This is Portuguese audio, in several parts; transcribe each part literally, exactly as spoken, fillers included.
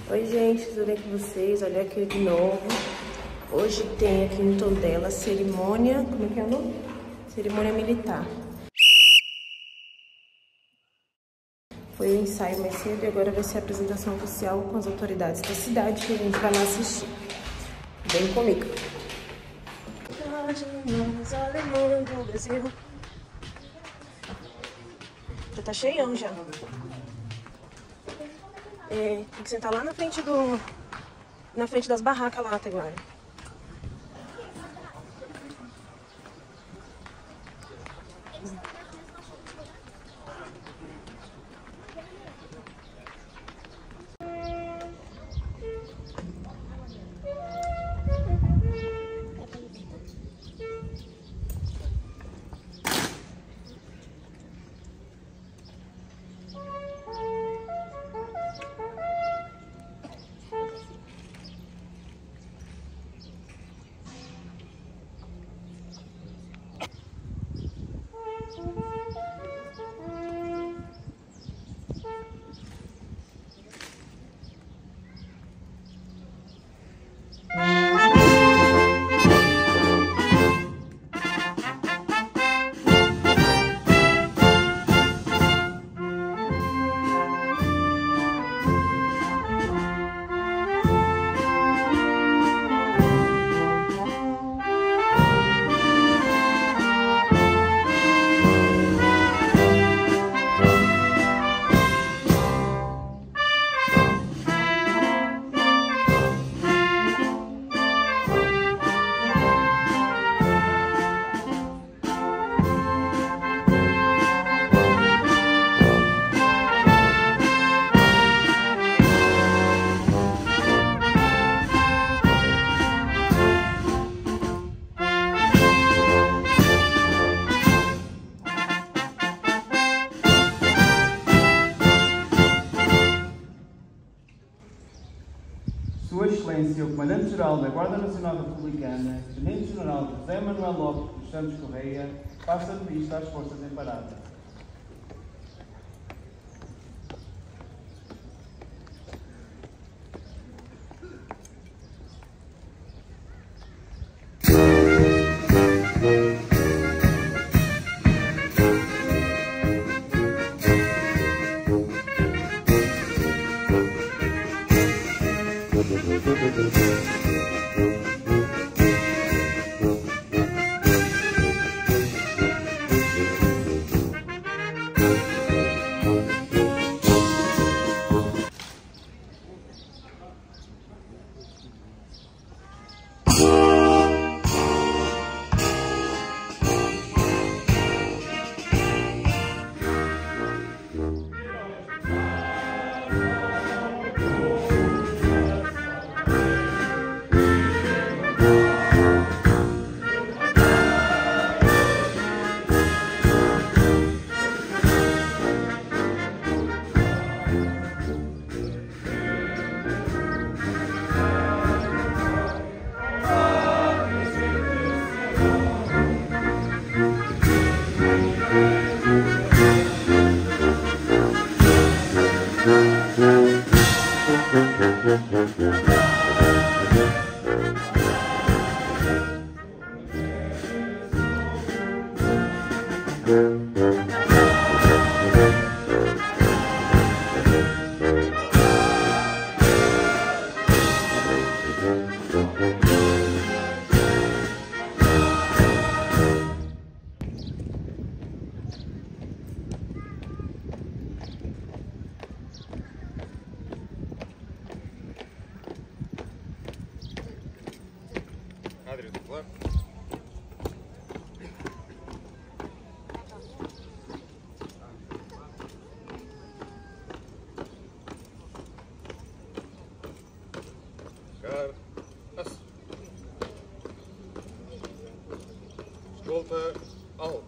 Oi gente, tudo bem com vocês? Olha aqui de novo. Hoje tem aqui no Tondela cerimônia, como é que é o nome? Cerimônia militar. Foi o ensaio mais cedo e agora vai ser a apresentação oficial com as autoridades da cidade que a gente vai lá assistir. Vem comigo. Já tá cheião já. É, tem que sentar lá na frente do... na frente das barracas lá até agora. Sua Excelência, o Comandante-Geral da Guarda Nacional Republicana, Tenente-General José Manuel Lopes dos Santos Correia, passa a revista às Forças em Parada. Escolta alto.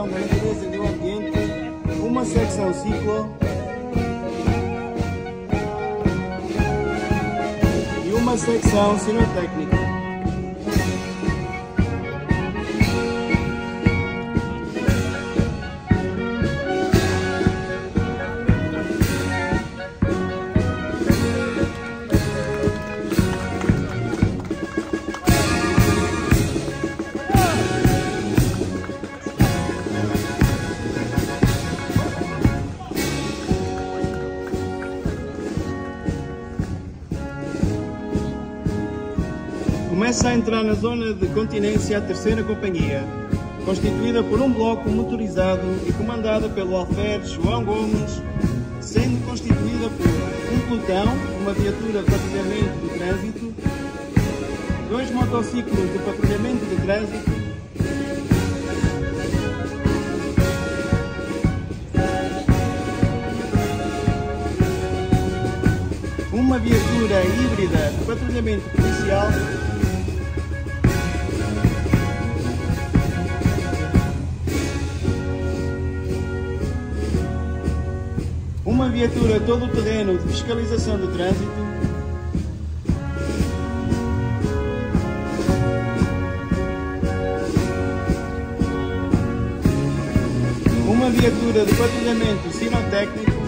proteção da natureza e do ambiente, uma secção ciclo e uma secção sinotécnica. Começa a entrar na zona de continência a terceira companhia, constituída por um bloco motorizado e comandada pelo alferes João Gomes, sendo constituída por um pelotão, uma viatura de patrulhamento do trânsito, dois motociclos de patrulhamento de trânsito, uma viatura híbrida de patrulhamento policial, uma viatura todo-terreno de fiscalização de trânsito, uma viatura de patrulhamento sinotécnico,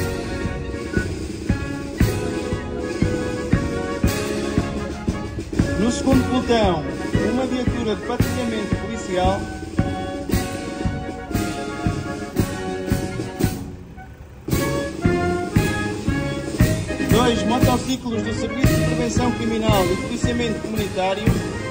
no segundo pelotão, uma viatura de patrulhamento policial, dois motociclos do Serviço de Prevenção Criminal e Policiamento Comunitário,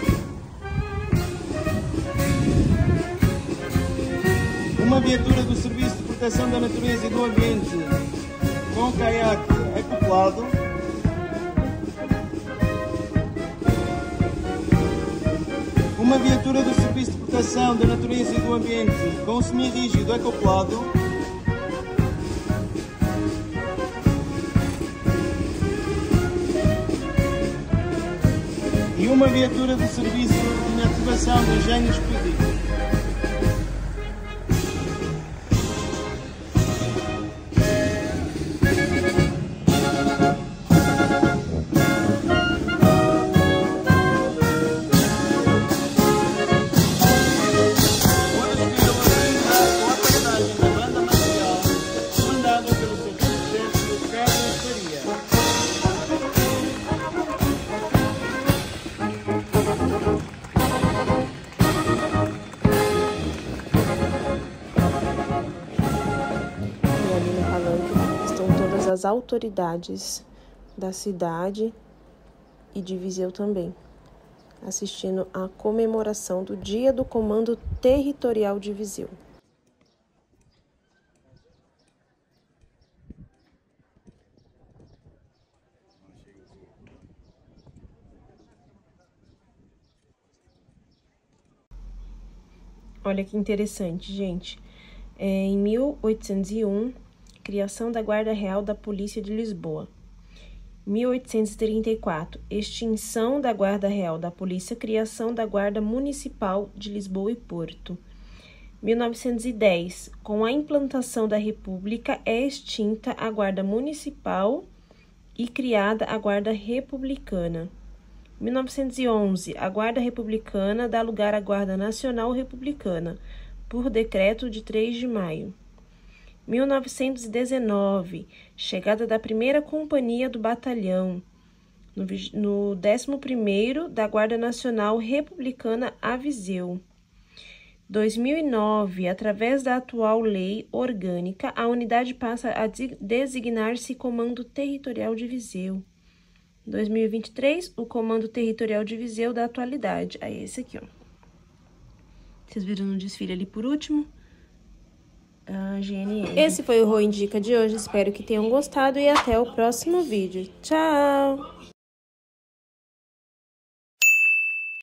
uma viatura do Serviço de Proteção da Natureza e do Ambiente com caiaque acoplado, uma viatura do Serviço de Proteção da Natureza e do Ambiente com semi-rígido acoplado, e uma viatura do Serviço de Inativação de Engenho Explosivo. As autoridades da cidade e de Viseu também, assistindo à comemoração do Dia do Comando Territorial de Viseu. Olha que interessante, gente. É, em mil oitocentos e um, criação da Guarda Real da Polícia de Lisboa. mil oitocentos e trinta e quatro, extinção da Guarda Real da Polícia, criação da Guarda Municipal de Lisboa e Porto. mil novecentos e dez, com a implantação da República, é extinta a Guarda Municipal e criada a Guarda Republicana. mil novecentos e onze, a Guarda Republicana dá lugar à Guarda Nacional Republicana, por decreto de três de maio. mil novecentos e dezenove, chegada da primeira companhia do batalhão, no, no décimo primeiro da Guarda Nacional Republicana a Viseu. dois mil e nove, através da atual lei orgânica, a unidade passa a designar-se Comando Territorial de Viseu. dois mil e vinte e três, o Comando Territorial de Viseu da atualidade. Aí, esse aqui, ó. Vocês viram no desfile ali por último? A G N M. Esse foi o Rô Indica de hoje. Espero que tenham gostado e até o próximo vídeo. Tchau!